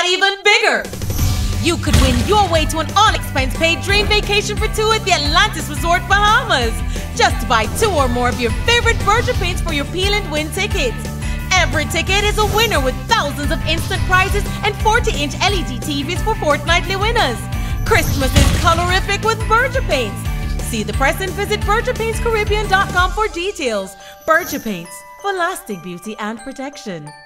got even bigger. You could win your way to an all-expense-paid dream vacation for 2 at the Atlantis Resort, Bahamas. Just buy 2 or more of your favorite Berger paints for your Peel and Win tickets. Every ticket is a winner with thousands of instant prizes and 40-inch LED TVs for fortnightly winners. Christmas is colorific with Berger paints. See the press and visit BergerPaintsCaribbean.com for details. Berger Paints, for lasting beauty and protection.